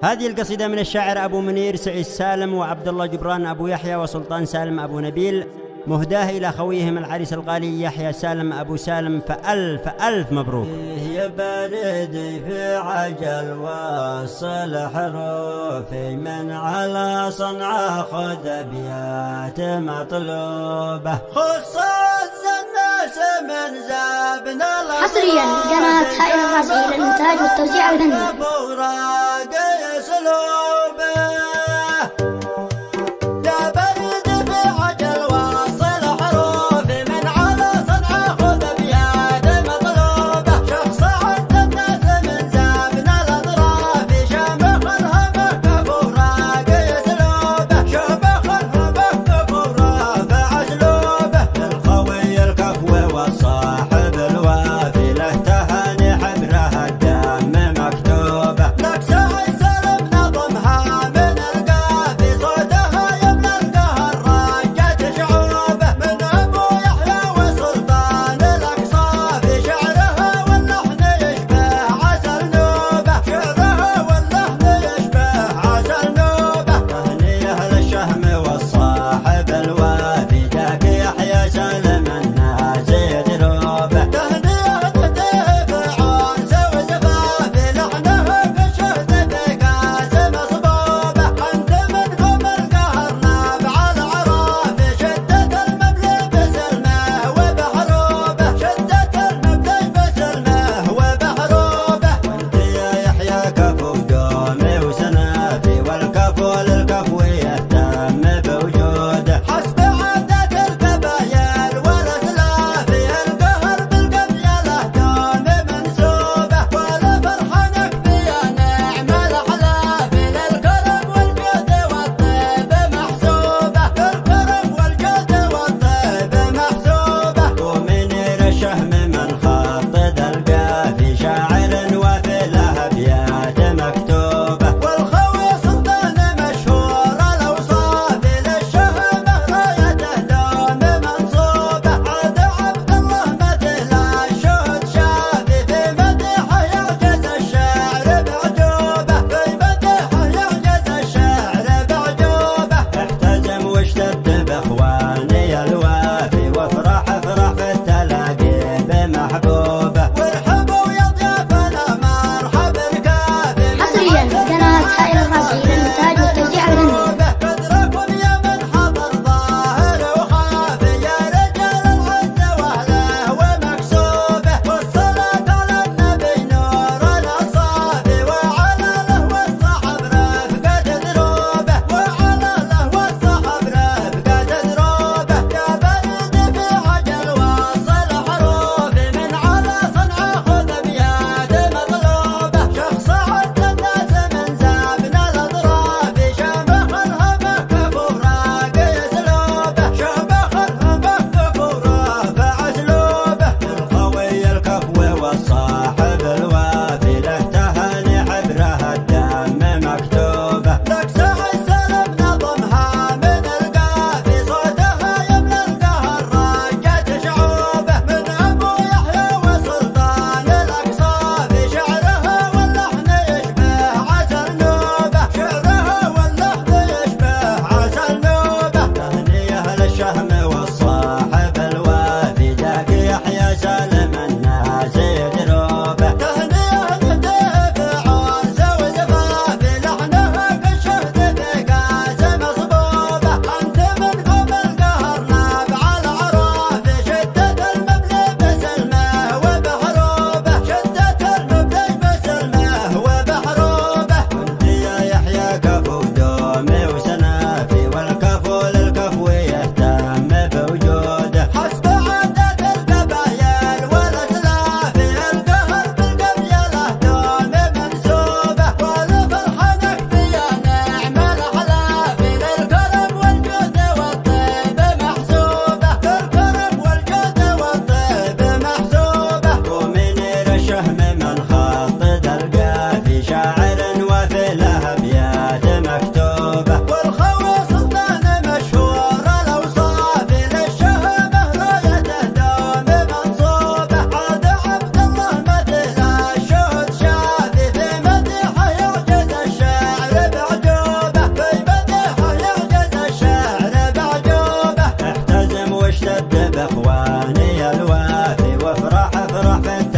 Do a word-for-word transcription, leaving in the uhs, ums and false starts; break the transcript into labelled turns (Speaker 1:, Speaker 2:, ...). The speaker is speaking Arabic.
Speaker 1: هذه القصيدة من الشاعر أبو منير سعيد سالم وعبد الله جبران أبو يحيى وسلطان سالم أبو نبيل، مهداه إلى خويهم العريس الغالي يحيى سالم أبو سالم، فألف ألف مبروك.
Speaker 2: يا بلدي في عجل وصل حروفي من على صنعاء خذ أبيات مطلوبة خصوص الناس من زابنا
Speaker 3: حصريا قناة هائل الراسي للمونتاج والتوزيع والغنى.
Speaker 2: صاحب الوافي له تهاني حبرها الدم مكتوبة. روح في